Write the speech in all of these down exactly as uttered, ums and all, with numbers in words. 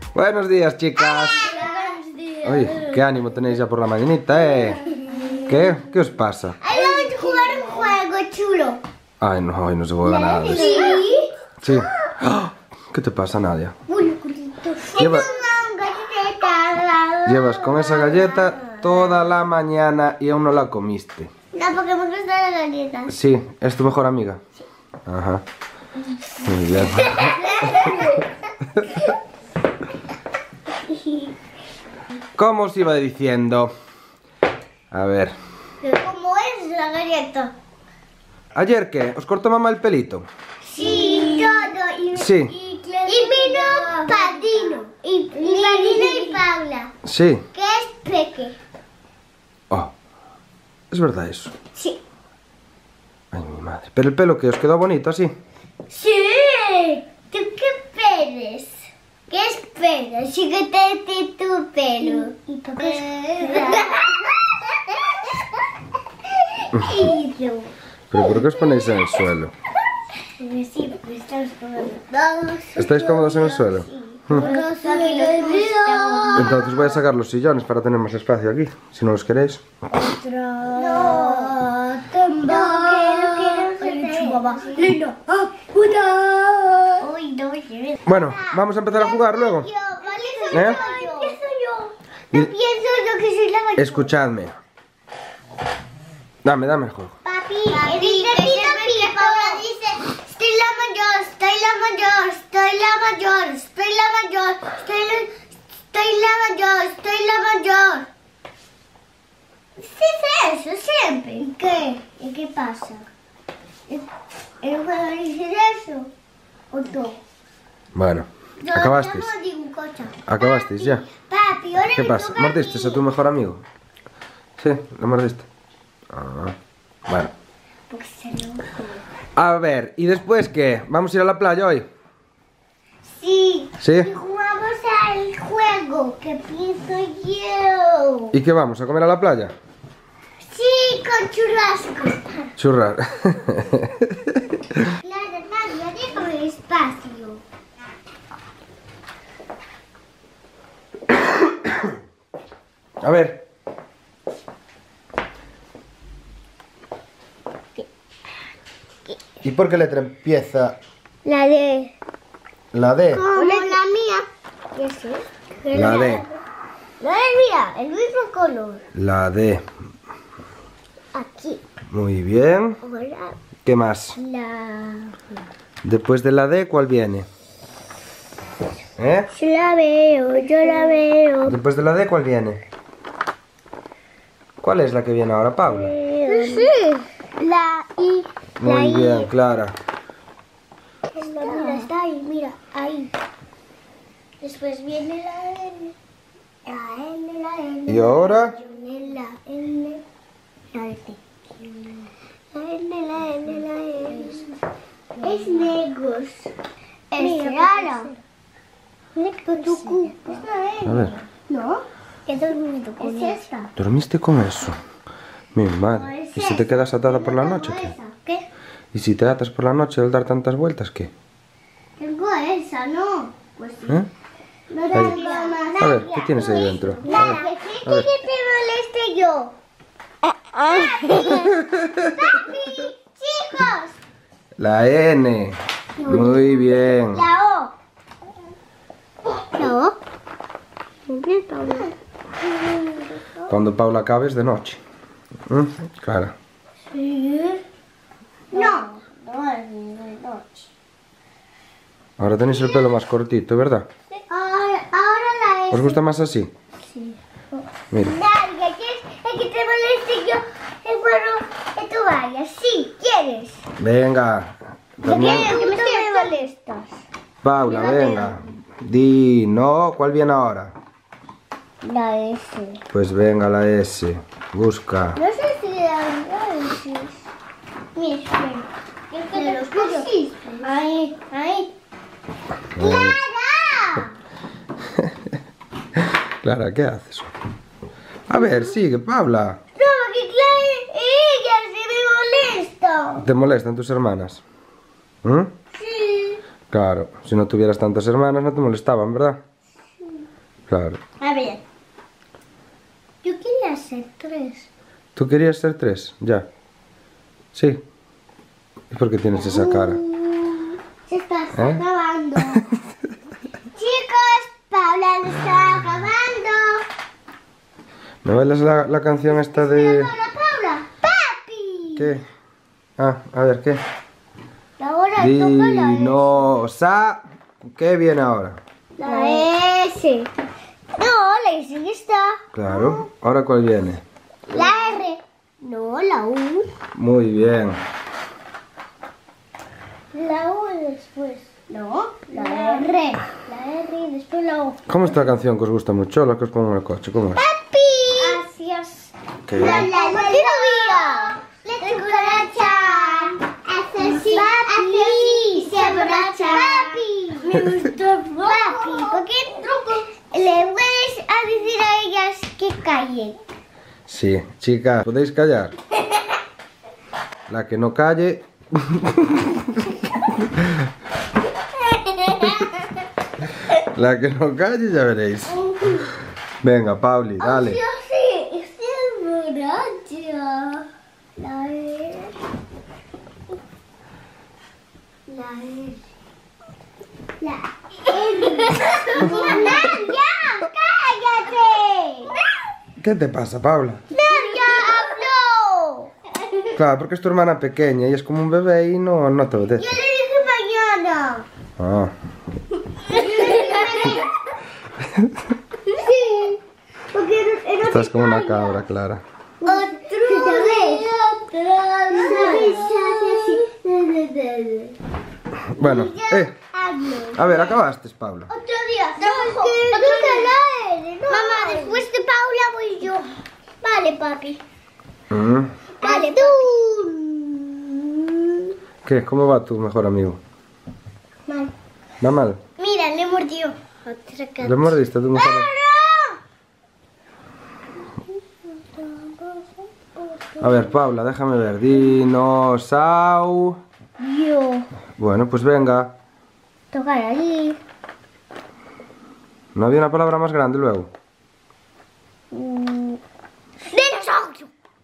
Buenos días, chicas. Buenos días. Oye, qué ánimo tenéis ya por la mañanita, ¿eh? ¿Qué? ¿Qué os pasa? Ay, vamos a jugar un juego chulo. Ay, no, hoy no se juega nada de eso. Sí. Sí. ¡Ah! ¿Qué te pasa, Nadia? Uy, culito. Lleva- Lleva... Llevas con esa galleta toda la mañana y aún no la comiste. No, porque me gusta la galleta. Sí, ¿es tu mejor amiga? Sí. Ajá. Muy bien. ¿Cómo os iba diciendo? A ver. ¿Cómo es la galleta? ¿Ayer qué? ¿Os cortó mamá el pelito? Sí, todo. Y, Sí. Y, y vino Padrino. Y, y Padrino y Paula. Sí. Que es Peque. Oh. ¿Es verdad eso? Sí. Ay, mi madre. ¿Pero el pelo que os quedó bonito así? Sí. ¿Tú qué esperes? ¿Qué esperas? Síguete tu pelo. ¿Y por qué? ¿Pero por qué os ponéis en el suelo? Sí, porque estamos cómodos. ¿Estáis cómodos en el suelo? Entonces voy a sacar los sillones para tener más espacio aquí, si no los queréis. No, Bueno, vamos a empezar a jugar luego. ¿Eh? No pienso yo que soy la mayor. Escuchadme. Dame, dame el juego. Papi, papi, papi, Paula dice, estoy la mayor, estoy la mayor, estoy la mayor, estoy la mayor, estoy la, estoy la mayor, estoy la mayor. Sí, es eso siempre. ¿Y qué? ¿Y qué pasa? ¿El, el juego dice eso? ¿O tú? Bueno, Yo acabasteis. no digo cosa. Acabasteis ya. Papi, ahora ¿Qué me pasa? toca ¿Mordiste mí. a tu mejor amigo? Sí, lo mordiste. Ah, bueno. Porque se lo juro. A ver, ¿y después qué? ¿Vamos a ir a la playa hoy? Sí. ¿Sí? Y jugamos al juego que pienso yo. ¿Y qué vamos? ¿A comer a la playa? Sí, con churrasco. Churrar. Claro, Nadia, déjame espacio. A ver. ¿Y por qué letra empieza La de... la D? Como la mía. ¿Qué sé? La D. La de mía, el mismo color. La D. Aquí. Muy bien. Ahora ¿Qué más? la... Después de la D, ¿cuál viene? ¿Eh? Yo la veo, yo la veo. Después de la D, ¿cuál viene? ¿Cuál es la que viene ahora, Paula? Sí. La I. La Muy I. bien, Clara. Está, mira, está ahí, mira, ahí. Después viene la N. La N, la N. ¿Y ahora? Viene la N. La N. La N, la N, la N. Es negros. Es rara. A ver. ¿No? He dormido con ¿Es esta? ¿Dormiste con eso? Mi madre. ¿Y si te quedas atada por la noche, qué? ¿Qué? ¿Y si te atas por la noche al dar tantas vueltas, qué? Tengo esa, ¿no? Pues sí. ¿Eh? No Ahí. tengo más. A ver, ¿qué tienes ahí dentro? A ver. Nada, ¿qué que te moleste yo? ¡Papi! ¡Papi! ¡Chicos! La N. Muy bien. La O. ¿La O? ¿Dónde está? Cuando Paula acabe es de noche. ¿Mm? Clara. Sí. No. No es de noche. Ahora tenéis el pelo más cortito, ¿verdad? Ahora, ahora la S. ¿Os gusta más así? Sí. Mira. Nadia, ¿quieres es que te moleste yo el cuero que tú vayas? Sí, ¿quieres? Venga. También. que me te molestas? Paula, venga. Di, no, ¿cuál viene ahora? La S. Pues venga, la S. Busca. No sé si la S. Mira, espera. ¿Qué los pusiste? Ahí, ahí. ¡Clara! Clara, ¿qué haces? A ver, sigue, Paula. No, que Clara, ella se me molesta. ¿Te molestan tus hermanas? ¿Mm? Sí. Claro, si no tuvieras tantas hermanas no te molestaban, ¿verdad? Sí. Claro. A ver. Yo quería ser tres. ¿Tú querías ser tres? Ya. Sí. ¿Y por qué tienes esa cara? Se está ¿Eh? acabando. Chicos, Paula se está acabando. ¿Me bailas la, la canción esta de...? Paula, Paula. ¡Papi! ¿Qué? Ah, a ver, ¿qué? Ahora toca la S. Dinosa. ¿Qué viene ahora? La S. No, la S ya está. Claro. ¿Ahora cuál viene? La R. No, la U. Muy bien. La U después. No, la R. La R y después la U. ¿Cómo es esta canción que os gusta mucho? La que os pongo en el coche. ¿Cómo es? ¡Papi! Gracias. ¿Qué? La, la, la, la, la, la cucaracha hace así, hace así y se abracha. Papi, me gustó. Papi, ¿por qué le puedes a decir a ellas que callen? Sí, chicas, ¿podéis callar? La que no calle... La que no calle ya veréis. Venga, Pauli, dale. Yo sí, se abracha. La R. La R. La R. ¡Nadia! ¡Cállate! ¿Qué te pasa, Paula? ¡Nadia habló! Claro, porque es tu hermana pequeña y es como un bebé y no, no te Yo obedece. le dije mañana. Ah, Sí. Porque era, era estás como una cabra, Clara. Otro de Bueno, eh, Hablo. a ver, acabaste, Paula. Otro día, trabajo. Otro día. Mamá, después de Paula voy yo. Vale, papi. Mm. Vale, tú. ¿Qué? ¿Cómo va tu mejor amigo? Mal. ¿Va mal? Mira, le mordió. Otra cara. ¿Le mordiste a tu mejor amigo? A ver, Paula, déjame ver. Dinosau. Yo. Bueno, pues venga. Tocar ahí. ¿No había una palabra más grande luego? Dinosaurio.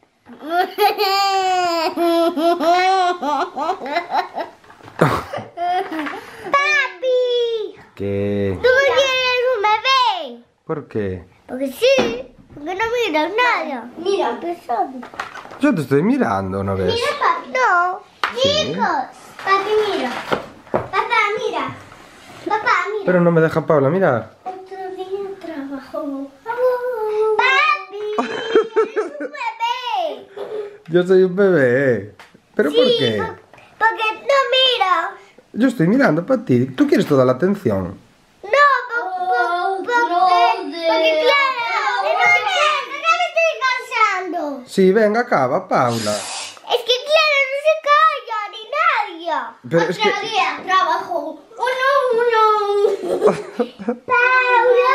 Papi. ¿Qué? ¿Tú no quieres un bebé? ¿Por qué? Porque sí. Porque no miras nada. Mira, pesado. Yo te estoy mirando, ¿no ves? Mira, papi. No. Sí. Chicos. Papi, mira. Papá, mira. Papá, mira. Pero no me deja Paula mirar. Otro día trabajo. Papi. Eres un bebé. Yo soy un bebé. ¿Pero por Sí, qué? por- porque no miras. Yo estoy mirando para ti. Tú quieres toda la atención. No, po- po- porque, porque claro, no sé qué, no me estoy cansando. Sí, venga, acaba, Paula. Es que claro, no se calla ni nadie. Pero es que... día trabajo. Uno, uno. Paula.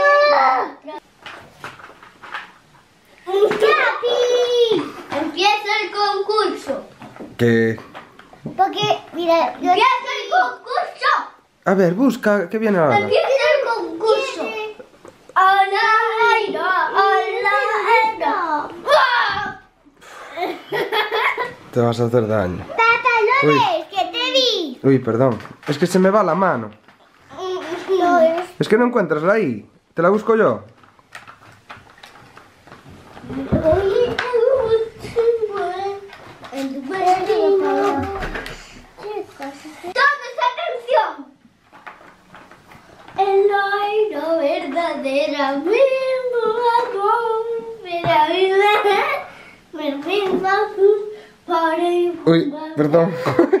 Papi. Empieza el concurso. Que... Porque, mira, yo... ¡Empieza el concurso! A ver, busca, ¿qué viene ahora? ¡Empieza el concurso! ¡Hola, era! ¡Hola, era! Te vas a hacer daño. ¡Papá, no Uy. ves! ¡Que te vi! Uy, perdón. Es que se me va la mano. No, es... Es que no encuentras la I. Te la busco yo. ¡Todos atención! El aire verdadera Uy, perdón.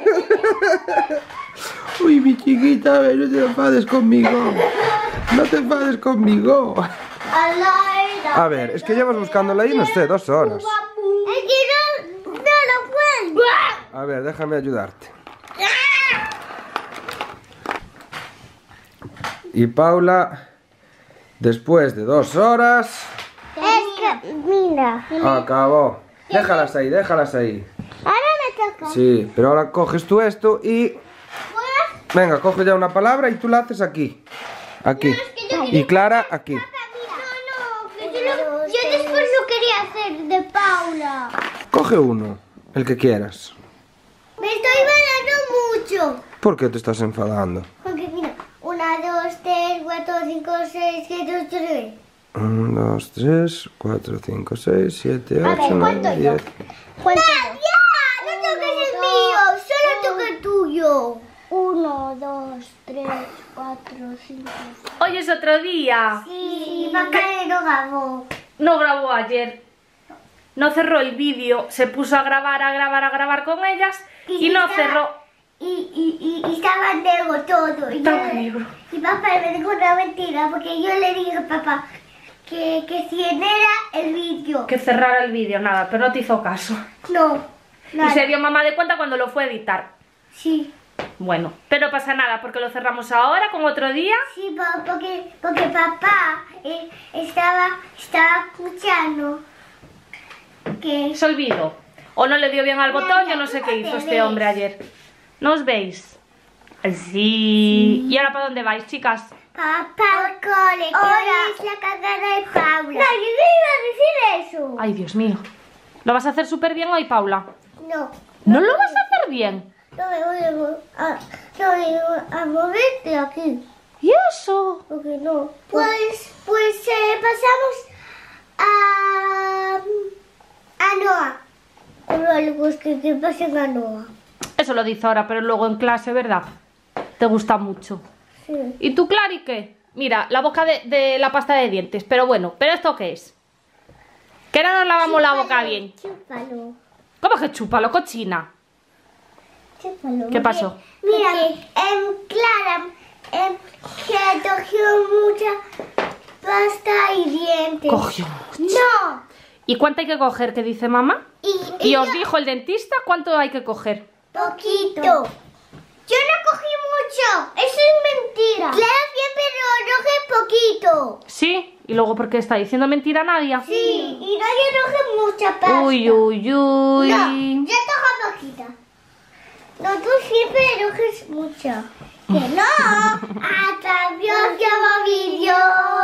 Uy, mi chiquita, a ver, no te enfades conmigo. No te enfades conmigo. A ver, es que llevas buscándola ahí, no sé, dos horas. Es que no, no lo puedo. A ver, déjame ayudarte. Y Paula, después de dos horas, Es que, mira. acabó. Déjalas ahí, déjalas ahí. Ahora me toca. Sí, pero ahora coges tú esto y... ¿Puedes? Venga, coge ya una palabra y tú la haces aquí. Aquí. Es que yo Y Clara aquí. No, no, que yo, lo- yo después lo quería hacer de Paula. Coge uno, el que quieras. Me estoy enfadando mucho. ¿Por qué te estás enfadando? Porque mira, una, dos, tres, cuatro, cinco, seis, siete, ocho, nueve. uno, dos, tres, cuatro, cinco, seis, siete, A ver, ocho, nueve, ¿cuánto yo? diez. ¡Ya! ¡No toques el mío! ¡Solo toca el tuyo! Uno, dos, tres, cuatro, cinco. Hoy es otro día. Sí, Macarena no grabó. No grabó ayer. No cerró el vídeo. Se puso a grabar, a grabar, a grabar con ellas. Y, no estaba- cerró. Y, y, y, y estaba negro todo. Y, Estaba yo- negro. y papá me dijo una mentira porque yo le dije a papá que, que si era el vídeo. Que cerrara el vídeo, nada, pero no te hizo caso. No. Y nada. se dio mamá de cuenta cuando lo fue a editar. Sí. Bueno, pero no pasa nada porque lo cerramos ahora con otro día. Sí, pa- porque, porque papá eh, estaba, estaba escuchando que... Se olvidó. O no le dio bien al botón, yo no sé qué hizo este hombre ayer. ¿No os veis? Sí. ¿Y ahora para dónde vais, chicas? Papá, cole, hoy es la cagada de Paula. No, yo no iba a decir eso. Ay, Dios mío. ¿Lo vas a hacer súper bien hoy, Paula? No, ¿No lo vas a hacer bien? no me voy a, mo- a, no me voy a mover de aquí. ¿Y eso? Porque no. Pues, pues eh, pasamos a, a Noah. Pero pues que, que pasen a Noah. Eso lo dice ahora, pero luego en clase, ¿verdad? Te gusta mucho. Sí. ¿Y tú, Clary, qué? Mira, la boca de, de la pasta de dientes. Pero bueno, ¿pero esto qué es? Que no nos lavamos la boca bien. Chúpalo. ¿Cómo que chúpalo, cochina? Chúpalo. ¿Qué pasó? Mira, en Clara, em, que cogió mucha pasta y dientes. Cogió. No. ¿Y cuánto hay que coger, que dice mamá? Y, ¿Y os yo- dijo el dentista cuánto hay que coger? Poquito. Yo no cogí mucho. Eso es mentira. Claro, siempre lo roje poquito. ¿Sí? ¿Y luego por qué está diciendo mentira Nadia? Sí, y no yo roje mucha pasta. Uy, uy, uy. No, yo toco poquita. No, tú siempre rojes mucha. Que no. Hasta el próximo vídeo.